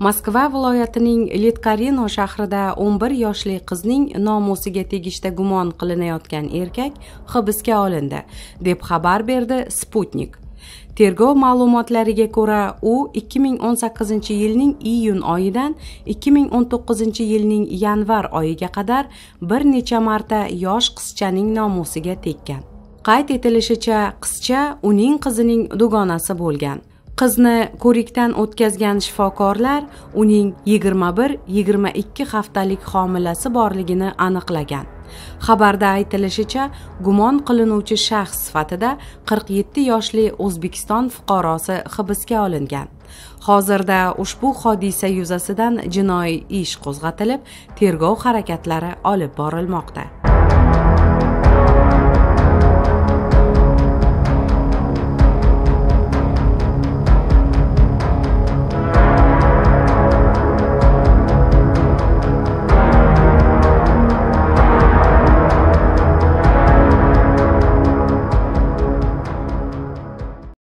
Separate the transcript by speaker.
Speaker 1: Moskva viloyatining Litkarino shahrida 11 yoshli qizning nomusiga tegishda gumon qilinayotgan erkak hibsga olindi, deb xabar berdi Sputnik. Tergov ma'lumotlariga ko'ra, u 2018-yilning iyun oyidan 2019-yilning yanvar oyiga qadar bir necha marta yosh qizchaning nomusiga tekkan. Qayd etilishicha, qizcha uning qizining dugonasi bo'lgan. Qizni ko'rikdan o'tkazgan shifokorlar uning 21-22 haftalik homilasi borligini aniqlagan. Xabarda aytilishicha, gumon qilinuvchi shaxs sifatida 47 yoshli O'zbekiston fuqarosi hibsga olingan. Hozirda ushbu hodisa yuzasidan jinoiy ish qo'zg'atilib, tergov harakatlari olib borilmoqda.